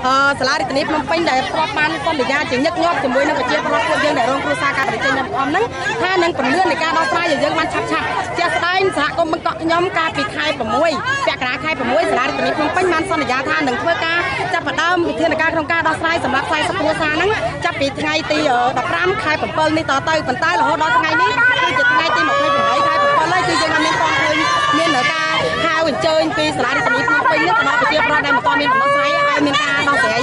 សាលារដ្ឋាភិបាលភ្នំពេញដែលប្រកបបានសន្យាជាញឹកញាប់ជាមួយនឹងប្រជាពលរដ្ឋពួកយើងដែលរងគ្រោះសារការប្រជែងអំហ្នឹងថានឹងពន្លឿននៃការដោះស្រាយយើងបានឆាប់ជាក់ស្ដែងសហគមន៍បង្កក់ខ្ញុំកាលពីខែ6 ពាក់កណ្ដាលខែ6សាលារដ្ឋាភិបាលភ្នំពេញបានសន្យាថានឹងធ្វើការចាប់ផ្ដើមវិធានការក្នុងការដោះស្រាយសម្រាប់40គ្រួសារហ្នឹងចាប់ពីថ្ងៃទី15ខែ7នេះតទៅប៉ុន្តែរហូតដល់ថ្ងៃនេះគឺជាថ្ងៃទី28ខែ7ហើយគឺយើងអត់មានទាន់ឃើញមានការហៅអញ្ជើញពីសាលារដ្ឋាភិបាលភ្នំពេញនេះទៅដល់ប្រជាពលរដ្ឋដែលមិនទាន់មានដំណោះស្រាយឲ្យមានការដោះស្រាយ